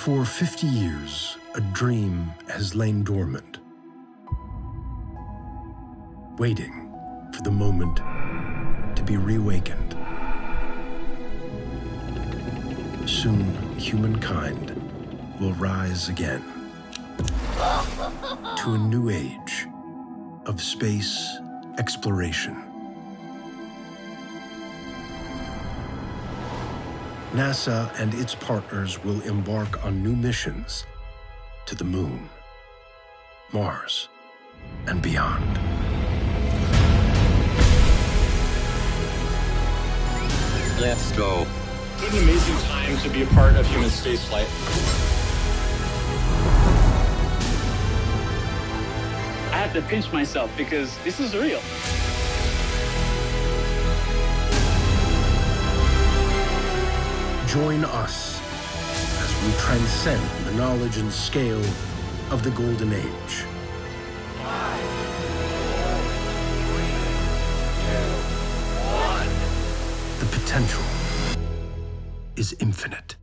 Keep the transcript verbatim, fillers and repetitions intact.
For fifty years, a dream has lain dormant, waiting for the moment to be reawakened. Soon, humankind will rise again to a new age of space exploration. NASA and its partners will embark on new missions to the Moon, Mars, and beyond. Let's go. What an amazing time to be a part of human spaceflight. I have to pinch myself because this is real. Join us as we transcend the knowledge and scale of the Golden Age. Five, four, three, two, one. The potential is infinite.